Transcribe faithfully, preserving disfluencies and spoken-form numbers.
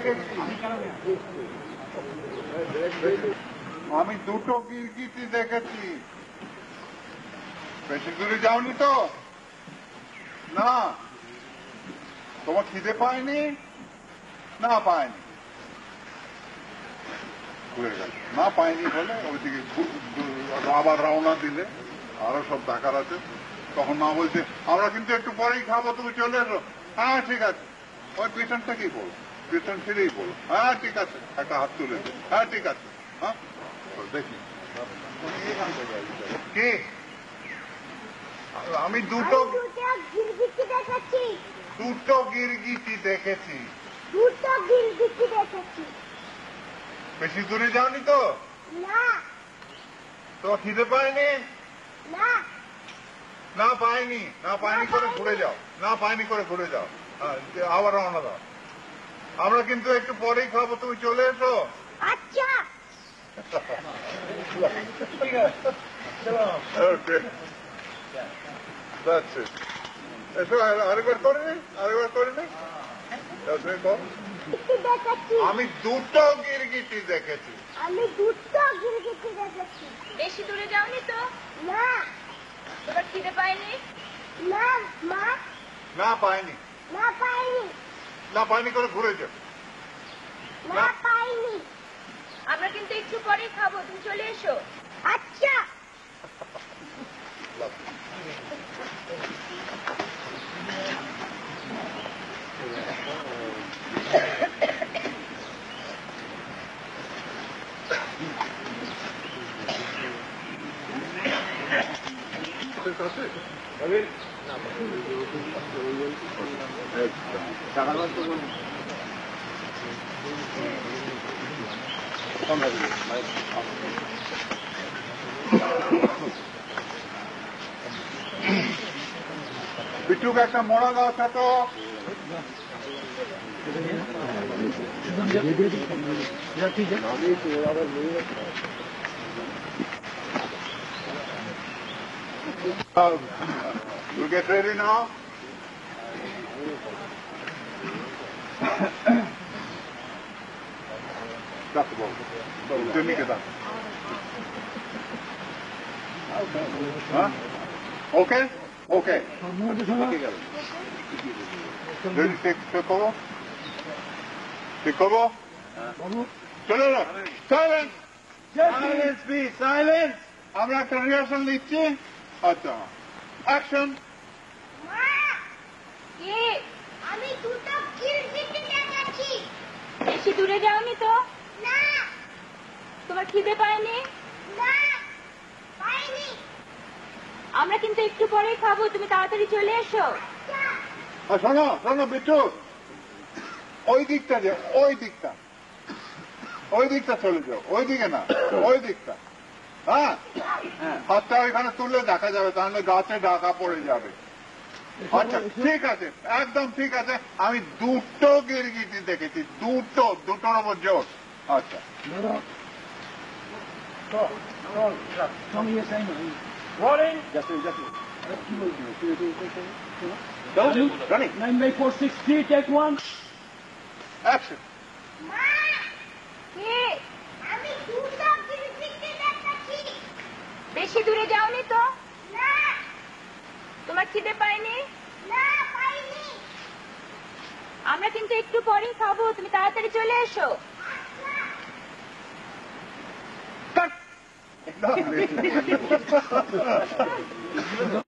দেখেছি, আমি দুটো গিরগিটি দেখেছি। বেশি দূরে যাওনি তো? না। তোমার খিদে পায়নি? না পায়নি, ঘুরে গেল। না পায়নি বলে ওইদিকে আবার রওনা দিলে, আরো সব দেখার আছে। তখন মা বলছে আমরা কিন্তু একটু পরেই খাবো, তুমি চলে এসো। হ্যাঁ ঠিক আছে, ওই পিছনটা কি বলো, পিছন ফিরেই বলো হ্যাঁ ঠিক আছে, একটা হাত তুলে দে, হ্যাঁ ঠিক আছে। হ্যাঁ দেখি কি আমি দুটো গিরগিটি দেখেছি, দুটো গিরগিটি দেখেছি। দুটো গিরগিটি দেখেছি। বেশি দূরে যাওনি তো? না। তো খিদে পায়নি? না। না পায়নি, না পায়নি করে ঘুরে যাও, না পায়নি করে ঘুরে যাও, আবার রওনা দাও। আমরা কিন্তু একটু পরেই খাবো, তুমি চলে এসো। আচ্ছা। ওকে, that's it. এসো আরেকবার করে নি, আরেকবার করে নি। আমি দুটো গিরগিটি দেখেছি। আমি দুটো গিরগিটি দেখেছি। বেশি দূরে যাওনি তো? না। তোমার খিদে পায়নি? না মা। না পাইনি। না পাইনি। না পাইনি করে ঘুরে যাও। না পাইনি। আমরা কিন্তু একটু পরেই খাবো, তুমি চলে এসো। আচ্ছা। বিট্টুকে একটা মোড়া গাছ তো You get ready now? That's the ball. Didn't get that. Huh? Okay? Okay. Ready, take, take over? Take over? চলো না, silence! Silence please, silence! আমরা একটা রিহার্সাল নিচ্ছি। আচ্ছা, অ্যাকশন। কে? আমি দুটো গিরগিটি দেখেছি। বেশি দূরে যাওনি তো? না। তোমার খিদে পায়নি? না পাইনি। আমরা কিন্তু একটু পরেই খাবো, তুমি তাড়াতাড়ি চলে এসো। শোনো শোনো বিট্টু, ওই দিকটা যে, ওই দিকটা ওই দিকটা চলে যাও, ওই দিকে না, ওই দিকটা। হ্যাঁ, হাতটা ওইখানে তুললে দেখা যাবে, তাহলে গাছে ঢাকা পড়ে যাবে। আচ্ছা ঠিক আছে, একদম ঠিক আছে। আমি দুটো গিরগিটি দেখেছি, দুটো, দুটোর ওপর জোর। আচ্ছা Rolling. running. Nine by four six three. Take one. Action. মা, কে? আমি দুটো গিরগিটি দেখেছি। বেশি দূরে যাওনি তো? না। তোমার খিদে পায়নি? না পাইনি। আমরা কিন্তু একটু পরেই খাবো, তুমি তাড়াতাড়ি চলে এসো। Cut.